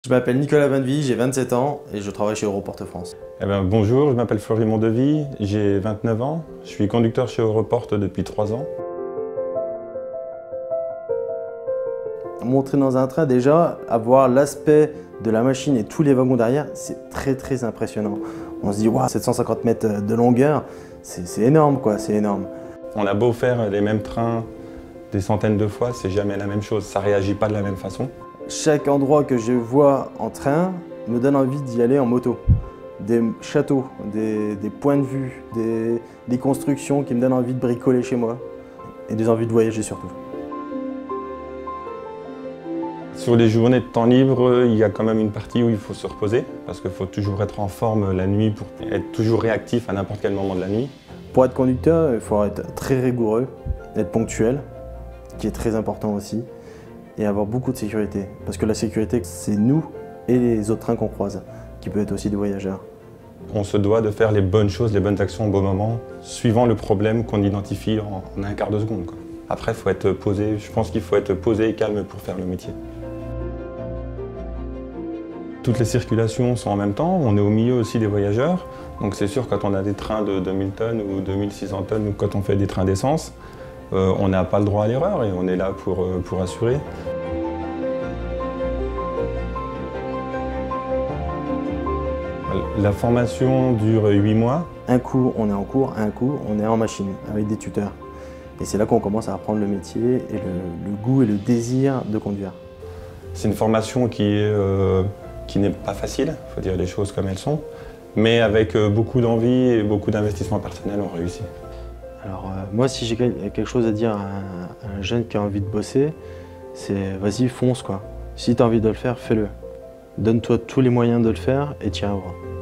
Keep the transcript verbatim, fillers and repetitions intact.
Je m'appelle Nicolas Banneville, j'ai vingt-sept ans et je travaille chez Europort France. Eh ben, bonjour, je m'appelle Florie Mondeville, j'ai vingt-neuf ans, je suis conducteur chez Europort depuis trois ans. Monter dans un train, déjà, avoir l'aspect de la machine et tous les wagons derrière, c'est très très impressionnant. On se dit, waouh, sept cent cinquante mètres de longueur, c'est énorme quoi, c'est énorme. On a beau faire les mêmes trains des centaines de fois, c'est jamais la même chose, ça réagit pas de la même façon. Chaque endroit que je vois en train me donne envie d'y aller en moto. Des châteaux, des, des points de vue, des, des constructions qui me donnent envie de bricoler chez moi et des envies de voyager surtout. Sur les journées de temps libre, il y a quand même une partie où il faut se reposer parce qu'il faut toujours être en forme la nuit pour être toujours réactif à n'importe quel moment de la nuit. Pour être conducteur, il faut être très rigoureux, être ponctuel, qui est très important aussi, et avoir beaucoup de sécurité. Parce que la sécurité, c'est nous et les autres trains qu'on croise, qui peuvent être aussi des voyageurs. On se doit de faire les bonnes choses, les bonnes actions au bon moment, suivant le problème qu'on identifie en, en un quart de seconde, quoi. Après, il faut être posé, je pense qu'il faut être posé et calme pour faire le métier. Toutes les circulations sont en même temps, on est au milieu aussi des voyageurs. Donc c'est sûr, quand on a des trains de deux mille tonnes ou deux mille six cents tonnes ou quand on fait des trains d'essence, euh, on n'a pas le droit à l'erreur et on est là pour, euh, pour assurer. La formation dure huit mois. Un coup, on est en cours, un coup, on est en machine avec des tuteurs. Et c'est là qu'on commence à apprendre le métier et le, le goût et le désir de conduire. C'est une formation qui est, euh, qui n'est pas facile, il faut dire les choses comme elles sont, mais avec beaucoup d'envie et beaucoup d'investissement personnel, on réussit. Alors euh, moi, si j'ai quelque chose à dire à un, à un jeune qui a envie de bosser, c'est vas-y, fonce quoi. Si tu as envie de le faire, fais-le. Donne-toi tous les moyens de le faire et tu y arriveras.